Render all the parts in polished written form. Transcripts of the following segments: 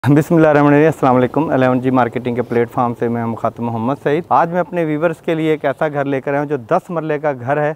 बिस्मिल्लाहिर्रहमानिर्रहीम, अस्सलाम वालेकुम। 11G मार्केटिंग के प्लेटफॉर्म से मैं मुखातिब मोहम्मद सईद। आज मैं अपने व्यूवर्स के लिए एक ऐसा घर लेकर आया हूँ जो 10 मरले का घर है।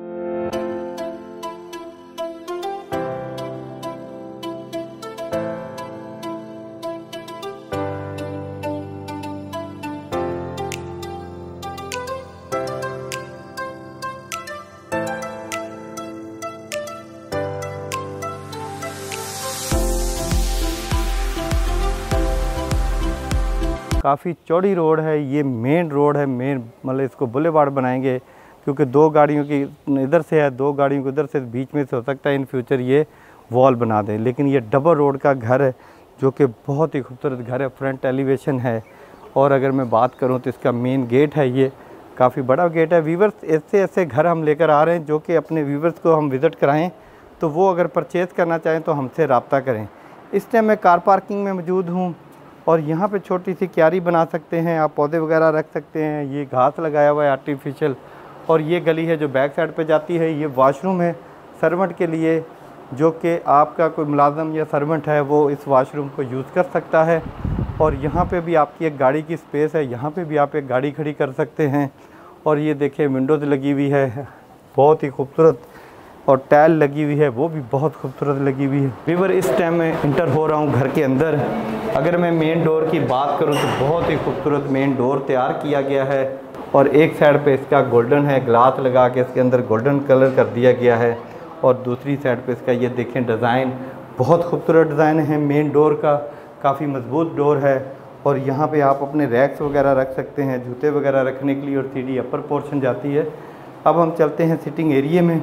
काफ़ी चौड़ी रोड है, ये मेन रोड है। मेन मतलब इसको बुलेवार्ड बनाएंगे क्योंकि दो गाड़ियों की इधर से है, दो गाड़ियों को इधर से, बीच में से हो सकता है इन फ्यूचर ये वॉल बना दें। लेकिन ये डबल रोड का घर है जो कि बहुत ही खूबसूरत घर है। फ्रंट एलिवेशन है और अगर मैं बात करूं तो इसका मेन गेट है, ये काफ़ी बड़ा गेट है। व्यूवर्स ऐसे ऐसे घर हम लेकर आ रहे हैं जो कि अपने व्यूवर्स को हम विज़िट कराएँ, तो वो अगर परचेज़ करना चाहें तो हमसे रब्ता करें। इस टाइम मैं कार पार्किंग में मौजूद हूँ और यहाँ पे छोटी सी क्यारी बना सकते हैं, आप पौधे वगैरह रख सकते हैं। ये घास लगाया हुआ है आर्टिफिशियल, और ये गली है जो बैक साइड पे जाती है। ये वॉशरूम है सर्वेंट के लिए, जो कि आपका कोई मुलाजम या सर्वेंट है वो इस वॉशरूम को यूज़ कर सकता है। और यहाँ पे भी आपकी एक गाड़ी की स्पेस है, यहाँ पे भी आप एक गाड़ी खड़ी कर सकते हैं। और ये देखिए विंडोज़ लगी हुई है, बहुत ही खूबसूरत, और टाइल लगी हुई है, वो भी बहुत खूबसूरत लगी हुई है। व्यूअर इस टाइम में इंटर हो रहा हूँ घर के अंदर। अगर मैं मेन डोर की बात करूँ तो बहुत ही खूबसूरत मेन डोर तैयार किया गया है, और एक साइड पे इसका गोल्डन है, ग्लास लगा के इसके अंदर गोल्डन कलर कर दिया गया है। और दूसरी साइड पे इसका ये देखें डिज़ाइन, बहुत खूबसूरत डिज़ाइन है मेन डोर का, काफ़ी मजबूत डोर है। और यहाँ पे आप अपने रैक्स वगैरह रख सकते हैं, जूते वगैरह रखने के लिए, और सीढ़ी अपर पोर्शन जाती है। अब हम चलते हैं सिटिंग एरिया में।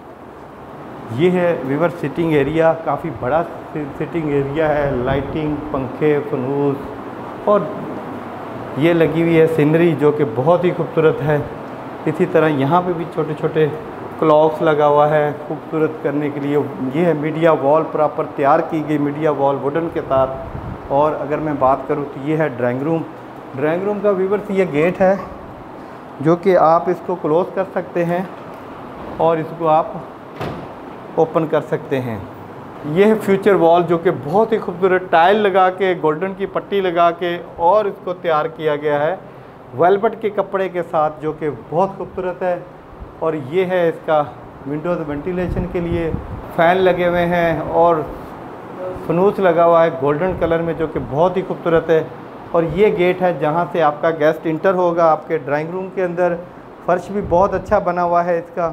ये है व्यूअर सिटिंग एरिया, काफ़ी बड़ा सिटिंग एरिया है। लाइटिंग, पंखे, फनूस, और ये लगी हुई है सीनरी जो कि बहुत ही खूबसूरत है। इसी तरह यहाँ पे भी छोटे छोटे क्लॉक्स लगा हुआ है खूबसूरत करने के लिए। ये है मीडिया वॉल, प्रॉपर तैयार की गई मीडिया वॉल वुडन के साथ। और अगर मैं बात करूँ तो ये है ड्राइंग रूम। ड्राइंग रूम का व्यूअर्स ये गेट है जो कि आप इसको क्लोज़ कर सकते हैं और इसको आप ओपन कर सकते हैं। ये है फ्यूचर वॉल जो कि बहुत ही खूबसूरत टाइल लगा के, गोल्डन की पट्टी लगा के, और इसको तैयार किया गया है वेलवेट के कपड़े के साथ, जो कि बहुत खूबसूरत है। और ये है इसका विंडोज़ वेंटिलेशन के लिए, फ़ैन लगे हुए हैं और फनूस लगा हुआ है गोल्डन कलर में, जो कि बहुत ही खूबसूरत है। और ये गेट है जहाँ से आपका गेस्ट इंटर होगा आपके ड्राइंग रूम के अंदर। फ़र्श भी बहुत अच्छा बना हुआ है इसका।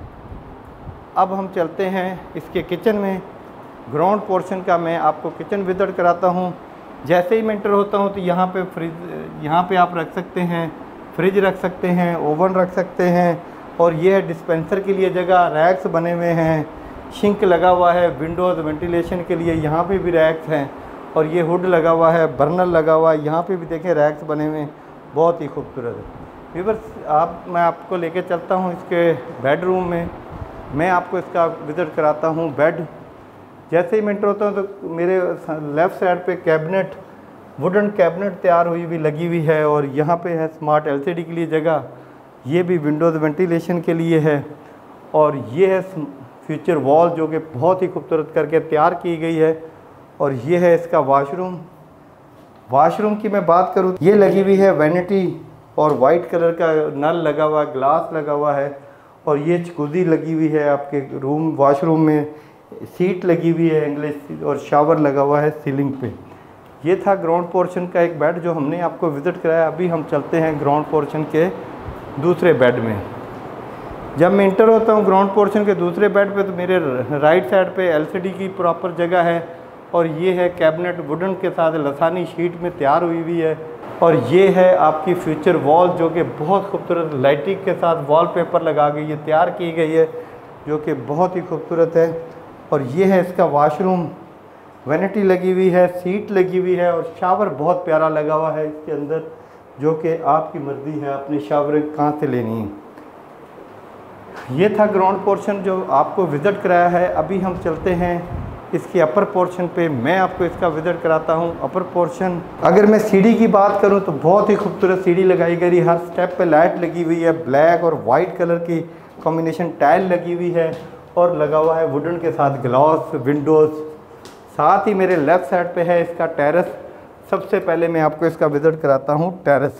अब हम चलते हैं इसके किचन में। ग्राउंड पोर्शन का मैं आपको किचन विज़िट कराता हूँ। जैसे ही मैं एंटर होता हूँ तो यहाँ पे फ्रिज, यहाँ पे आप रख सकते हैं, फ्रिज रख सकते हैं, ओवन रख सकते हैं। और ये है डिस्पेंसर के लिए जगह, रैक्स बने हुए हैं, सिंक लगा हुआ है विंडोज़ वेंटिलेशन के लिए, यहाँ पे भी रैक्स हैं। और ये हुड लगा हुआ है, बर्नर लगा हुआ है, यहाँ पे भी देखें रैक्स बने हुए हैं, बहुत ही खूबसूरत है। व्यूअर्स मैं आपको लेके चलता हूँ इसके बेडरूम में। मैं आपको इसका विज़िट कराता हूँ बेड। जैसे ही मैं एंटर होता हूँ तो मेरे लेफ़्ट साइड पे कैबिनेट, वुडन कैबिनेट तैयार हुई भी लगी हुई है। और यहाँ पे है स्मार्ट एलसीडी के लिए जगह, ये भी विंडोज़ वेंटिलेशन के लिए है। और ये है फ्यूचर वॉल जो कि बहुत ही खूबसूरत करके तैयार की गई है। और ये है इसका वॉशरूम। वॉशरूम की मैं बात करूँ, ये लगी हुई है वैनिटी, और वाइट कलर का नल लगा हुआ है, ग्लास लगा हुआ है। और ये जकूज़ी लगी हुई है आपके रूम वॉशरूम में, सीट लगी हुई है इंग्लिश, और शावर लगा हुआ है सीलिंग पे। ये था ग्राउंड पोर्शन का एक बेड जो हमने आपको विज़िट कराया। अभी हम चलते हैं ग्राउंड पोर्शन के दूसरे बेड में। जब मैं इंटर होता हूँ ग्राउंड पोर्शन के दूसरे बेड पे तो मेरे राइट साइड पे एलसीडी की प्रॉपर जगह है। और ये है कैबिनेट वुडन के साथ लसानी शीट में तैयार हुई हुई है। और ये है आपकी फ्यूचर वॉल जो कि बहुत खूबसूरत लाइटिंग के साथ वॉलपेपर लगा के ये तैयार की गई है, जो कि बहुत ही खूबसूरत है। और ये है इसका वॉशरूम, वैनिटी लगी हुई है, सीट लगी हुई है, और शावर बहुत प्यारा लगा हुआ है इसके अंदर, जो कि आपकी मर्ज़ी है अपनी शावर कहाँ से लेनी है। ये था ग्राउंड पोर्शन जो आपको विज़िट कराया है। अभी हम चलते हैं इसके अपर पोर्शन पे, मैं आपको इसका विज़िट कराता हूँ अपर पोर्शन। अगर मैं सीढ़ी की बात करूँ तो बहुत ही खूबसूरत सीढ़ी लगाई गई, हर स्टेप पे लाइट लगी हुई है, ब्लैक और वाइट कलर की कॉम्बिनेशन टाइल लगी हुई है, और लगा हुआ है वुडन के साथ ग्लास, विंडोज़, साथ ही मेरे लेफ़्ट साइड पे है इसका टेरेस। सबसे पहले मैं आपको इसका विज़िट कराता हूँ टेरेस।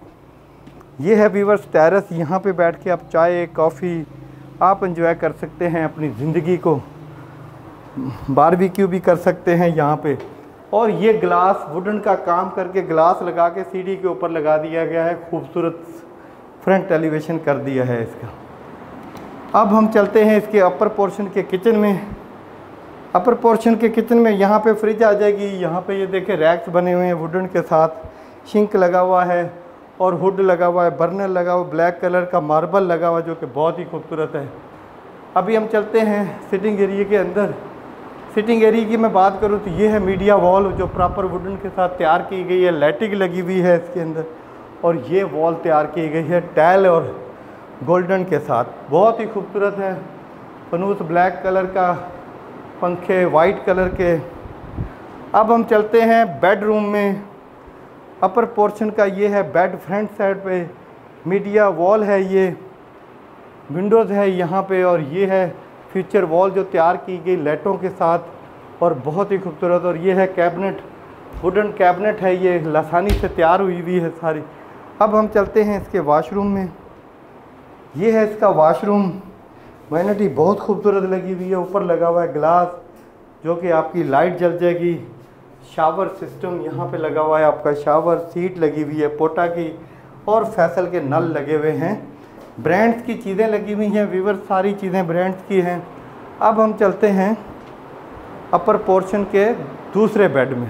ये है व्यूअर्स टेरेस। यहाँ पे बैठ के आप चाय कॉफ़ी आप एंजॉय कर सकते हैं अपनी ज़िंदगी को, बारबेक्यू भी कर सकते हैं यहाँ पे। और ये ग्लास वुडन का काम करके ग्लास लगा के सीढ़ी के ऊपर लगा दिया गया है, खूबसूरत फ्रंट एलिवेशन कर दिया है इसका। अब हम चलते हैं इसके अपर पोर्शन के किचन में। अपर पोर्शन के किचन में यहाँ पे फ्रिज आ जाएगी। यहाँ पे ये देखें रैक्स बने हुए हैं वुडन के साथ, सिंक लगा हुआ है और हुड लगा हुआ है, बर्नर लगा हुआ, ब्लैक कलर का मार्बल लगा हुआ जो कि बहुत ही खूबसूरत है। अभी हम चलते हैं सिटिंग एरिया के अंदर। सिटिंग एरिया की मैं बात करूँ तो ये है मीडिया वॉल जो प्रॉपर वुडन के साथ तैयार की गई है, लाइटिंग लगी हुई है इसके अंदर। और ये वॉल तैयार की गई है टाइल और गोल्डन के साथ, बहुत ही खूबसूरत है। फनूस ब्लैक कलर का, पंखे वाइट कलर के। अब हम चलते हैं बेडरूम में। अपर पोर्शन का ये है बेड, फ्रंट साइड पे मीडिया वॉल है, ये विंडोज़ है यहाँ पे। और ये है फ्यूचर वॉल जो तैयार की गई लाइटों के साथ और बहुत ही खूबसूरत। और ये है कैबिनेट, वुडन कैबिनेट है, ये लासानी से तैयार हुई हुई है सारी। अब हम चलते हैं इसके वाशरूम में। ये है इसका वाशरूम। वैनिटी बहुत खूबसूरत लगी हुई है, ऊपर लगा हुआ है ग्लास जो कि आपकी लाइट जल जाएगी। शावर सिस्टम यहाँ पे लगा हुआ है आपका, शावर सीट लगी हुई है पोटा की और फैसल के नल लगे हुए हैं। ब्रांड्स की चीज़ें लगी हुई हैं व्यूअर, सारी चीज़ें ब्रांड्स की हैं। अब हम चलते हैं अपर पोर्शन के दूसरे बेड में।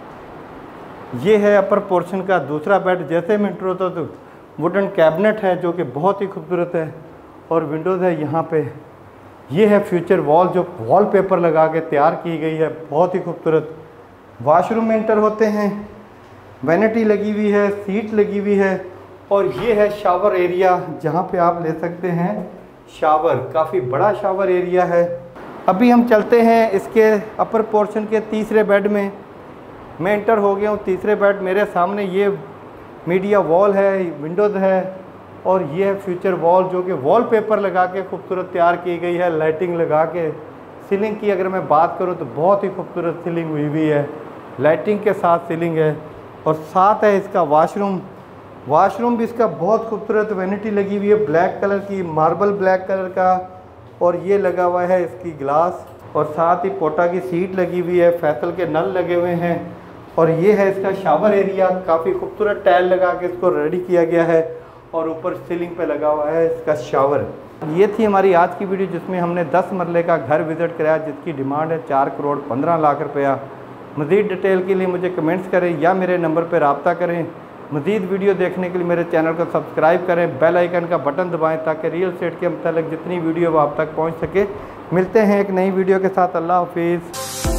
ये है अपर पोर्शन का दूसरा बेड। जैसे मैं इंटर होता तो वुडन कैबिनेट है जो कि बहुत ही खूबसूरत है और विंडोज़ है यहाँ पे। ये है फ्यूचर वॉल जो वॉलपेपर लगा के तैयार की गई है, बहुत ही खूबसूरत। वॉशरूम में इंटर होते हैं, वैनिटी लगी हुई है, सीट लगी हुई है। और ये है शावर एरिया जहाँ पे आप ले सकते हैं शावर, काफ़ी बड़ा शावर एरिया है। अभी हम चलते हैं इसके अपर पोर्शन के तीसरे बेड में। मैं इंटर हो गया हूँ तीसरे बेड। मेरे सामने ये मीडिया वॉल है, विंडोज़ है और ये है फ्यूचर वॉल जो कि वॉलपेपर लगा के खूबसूरत तैयार की गई है, लाइटिंग लगा के। सीलिंग की अगर मैं बात करूँ तो बहुत ही खूबसूरत सीलिंग हुई हुई है, लाइटिंग के साथ सीलिंग है। और साथ है इसका वाशरूम। वाशरूम भी इसका बहुत खूबसूरत, वैनिटी लगी हुई है ब्लैक कलर की, मार्बल ब्लैक कलर का। और ये लगा हुआ है इसकी ग्लास और साथ ही पोटा की सीट लगी हुई है, फैसल के नल लगे हुए हैं। और ये है इसका शावर एरिया, काफ़ी खूबसूरत टाइल लगा के इसको रेडी किया गया है और ऊपर सीलिंग पे लगा हुआ है इसका शावर। ये थी हमारी आज की वीडियो जिसमें हमने 10 मरले का घर विज़िट कराया जिसकी डिमांड है 4 करोड़ 15 लाख रुपया। मज़ीद डिटेल के लिए मुझे कमेंट्स करें या मेरे नंबर पर रब्ता करें। मज़ीद वीडियो देखने के लिए मेरे चैनल को सब्सक्राइब करें, बेल आइकन का बटन दबाएं ताकि रियल एस्टेट के मतलब जितनी वीडियो आप तक पहुंच सके। मिलते हैं एक नई वीडियो के साथ। अल्लाह हाफिज़।